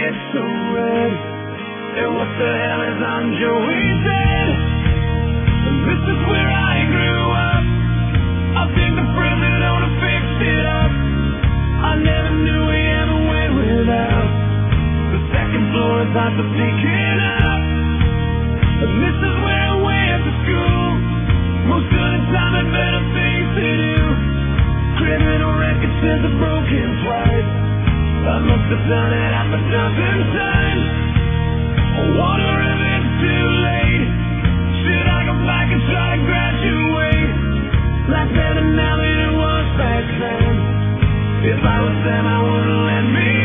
lights so red? And what the hell is on Joey's head? And this is where I grew up. I'll take the present on and fix it up. I never knew we ever went without. The second floor is not for sneaking up. And this is where I went to school. Most of the time had better things to do. Criminal record says I've broken twice. I must have done it half a dozen times. I wonder if it's too late. Should I go back and try to graduate? Like better now than it was back then. If I was them, I wouldn't let me